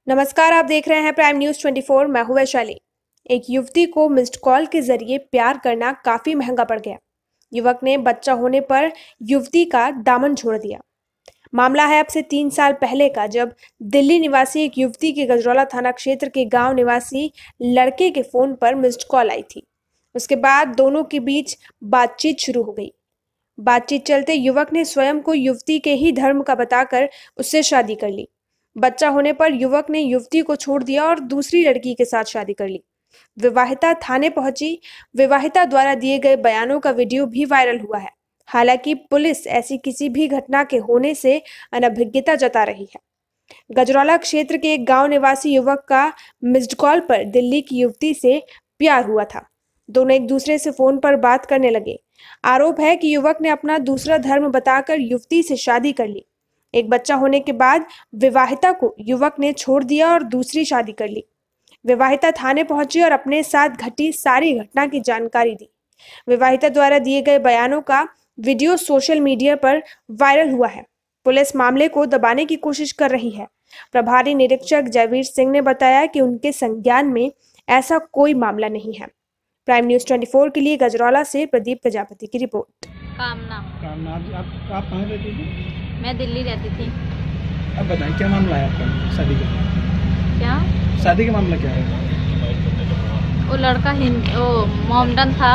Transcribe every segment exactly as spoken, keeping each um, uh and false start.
नमस्कार, आप देख रहे हैं प्राइम न्यूज चौबीस। मैं हूं वैशाली। एक युवती को मिस्ड कॉल के जरिए प्यार करना काफी महंगा पड़ गया। युवक ने बच्चा होने पर युवती का दामन छोड़ दिया। मामला है अब से तीन साल पहले का, जब दिल्ली निवासी एक युवती के गजरौला थाना क्षेत्र के गांव निवासी लड़के के फोन पर मिस्ड कॉल आई थी। उसके बाद दोनों के बीच बातचीत शुरू हो गई। बातचीत चलते युवक ने स्वयं को युवती के ही धर्म का बताकर उससे शादी कर ली। बच्चा होने पर युवक ने युवती को छोड़ दिया और दूसरी लड़की के साथ शादी कर ली। विवाहिता थाने पहुंची। विवाहिता द्वारा दिए गए बयानों का वीडियो भी वायरल हुआ है। हालांकि पुलिस ऐसी किसी भी घटना के होने से अनभिज्ञता जता रही है। गजरौला क्षेत्र के एक गांव निवासी युवक का मिस्ड कॉल पर दिल्ली की युवती से प्यार हुआ था। दोनों एक दूसरे से फोन पर बात करने लगे। आरोप है कि युवक ने अपना दूसरा धर्म बताकर युवती से शादी कर ली। एक बच्चा होने के बाद विवाहिता को युवक ने छोड़ दिया और दूसरी शादी कर ली। विवाहिता थाने पहुंची और अपने साथ घटी सारी घटना की जानकारी दी। विवाहिता द्वारा दिए गए बयानों का वीडियो सोशल मीडिया पर वायरल हुआ है। पुलिस मामले को दबाने की कोशिश कर रही है। प्रभारी निरीक्षक जयवीर सिंह ने बताया कि उनके संज्ञान में ऐसा कोई मामला नहीं है। प्राइम न्यूज चौबीस के लिए गजरौला से प्रदीप प्रजापति की रिपोर्ट। कामना कामना आप आप आप कहाँ रहती थी? मैं दिल्ली रहती थी। अब बताएं क्या मामला है आपका शादी का? क्या शादी का मामला क्या है? वो लड़का हिंद वो मोमडन था।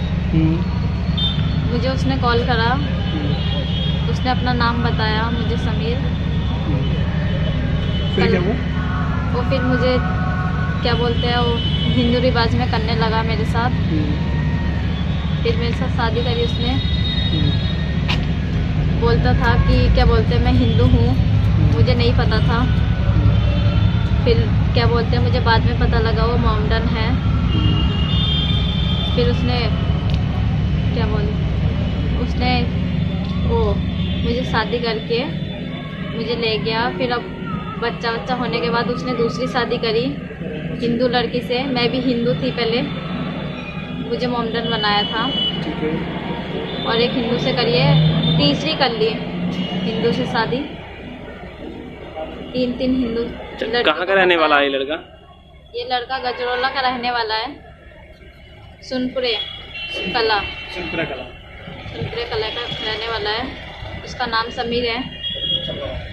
मुझे उसने कॉल करा। उसने अपना नाम बताया मुझे, समीर। फिर क्या हुआ? वो फिर मुझे क्या बोलते हैं वो हिंदू रिवाज में करने लगा मेरे साथ। फिर मेरे साथ शादी करी उसने। बोलता था कि क्या बोलते हैं मैं हिंदू हूँ, मुझे नहीं पता था। फिर क्या बोलते हैं मुझे बाद में पता लगा वो मोमडन है। फिर उसने क्या बोल उसने वो मुझे शादी करके मुझे ले गया। फिर अब बच्चा बच्चा होने के बाद उसने दूसरी शादी करी हिंदू लड़की से। मैं भी हिंदू थी पहले, मुझे मोमडन बनाया था। और एक हिंदू से करिए, तीसरी कर ली हिंदू से शादी। तीन तीन हिंदू। कहाँ का रहने वाला है ये लड़का? ये लड़का गजरौला का रहने वाला है। सुनपुरे कला सुनपुरा कला सुनपुरे कला का रहने वाला है। उसका नाम समीर है।